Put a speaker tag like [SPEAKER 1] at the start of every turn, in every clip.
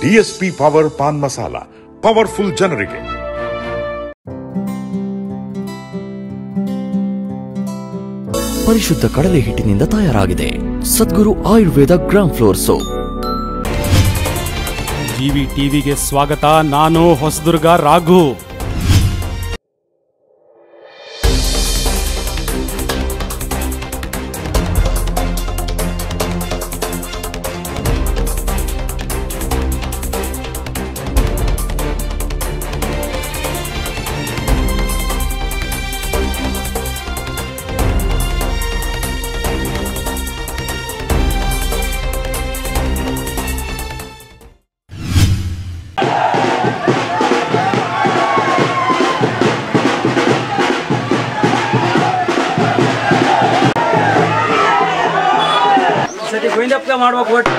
[SPEAKER 1] DSP power pan masala, powerful ಜನರಿಗೆ.
[SPEAKER 2] ಪರಿಶುದ್ಧ ಕಡಲೆ ಹಿಟ್ಟಿನಿಂದ ತಯಾರಾಗಿದೆ Sadguru Ayurveda gram flour soap.
[SPEAKER 3] GV ಟಿವಿಗೆ ಸ್ವಾಗತ. ನಾನು ಹೊಸದುರ್ಗ ರಾಘು.
[SPEAKER 4] ಗೋವಿಂದಪ್ಪ ಮಾಡ್ಬೇಕು ಒಟ್ಟು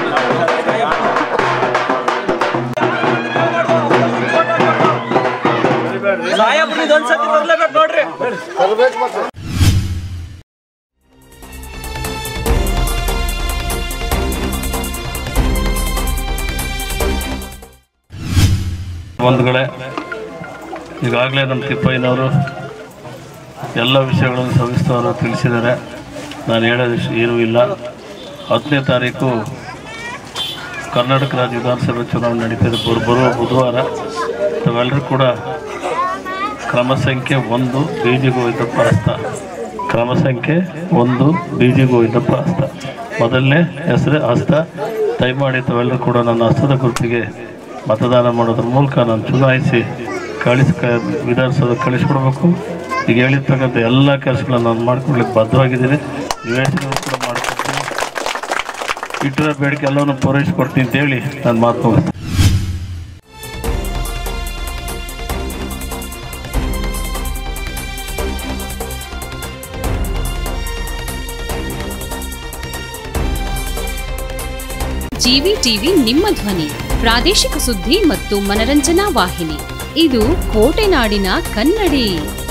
[SPEAKER 4] ಸಾಹೇಬ್ರು ಇದೊಂದ್ಸತಿ ಬರ್ಲೇಬೇಕು ನೋಡ್ರಿ.
[SPEAKER 5] ಬಂಧುಗಳೇ, ಈಗಾಗಲೇ ನಮ್ಮ ತಿಪ್ಪಯ್ಯನವರು ಎಲ್ಲ ವಿಷಯಗಳನ್ನು ಸವಿಸ್ತಾರವಾಗಿ ತಿಳಿಸಿದ್ದಾರೆ. ನಾನು ಹೇಳೋದು ಏನೂ ಇಲ್ಲ. 10ನೇ ತಾರೀಕು ಕರ್ನಾಟಕ ರಾಜ್ಯ ವಿಧಾನಸಭೆ ಚುನಾವಣೆ ನಡೀತಿದೆ. ಬರುವ ಬುಧವಾರ ತಾವೆಲ್ಲರೂ ಕೂಡ ಕ್ರಮ ಸಂಖ್ಯೆ 1 ಬೀದಿ ಗೋವಿಂದಪ್ಪ ಹಸ್ತ, ಕ್ರಮ ಸಂಖ್ಯೆ 1 ಬೀದಿ ಗೋವಿಂದಪ್ಪ ಹಸ್ತ, ಮೊದಲನೇ ಹೆಸರು ಹಸ್ತ. ದಯಮಾಡಿ ತಾವೆಲ್ಲರೂ ಕೂಡ ನನ್ನ ಹಸ್ತದ ಗುರುತಿಗೆ ಮತದಾನ ಮಾಡೋದ್ರ ಮೂಲಕ ನಾನು ಚುನಾಯಿಸಿ ವಿಧಾನಸೌಧ ಕಳಿಸ್ಕೊಡ್ಬೇಕು. ಈಗ ಹೇಳಿರ್ತಕ್ಕಂಥ ಎಲ್ಲ ಕೆಲಸಗಳನ್ನು ನಾನು ಮಾಡ್ಕೊಡ್ಲಿಕ್ಕೆ ಬದ್ಧವಾಗಿದ್ದೀನಿ. ನಿವೇಶನಗಳು ಕೂಡ ಮಾಡ್ಕೊಡ್ತೀನಿ. ಇಟ್ಟರ ಬೇಡಿಕೆ ಎಲ್ಲವನ್ನು ಪೂರೈಸಿಕೊಡ್ತೀನಿ ಅಂತೇಳಿ ನಾನು ಮಾತು ಮುಗಿಸ್ತೀನಿ.
[SPEAKER 6] ಜಿವಿ ಟಿವಿ ನಿಮ್ಮ ಧ್ವನಿ, ಪ್ರಾದೇಶಿಕ ಸುದ್ದಿ ಮತ್ತು ಮನರಂಜನಾ ವಾಹಿನಿ. ಇದು ಕೋಟೆನಾಡಿನ ಕನ್ನಡಿ.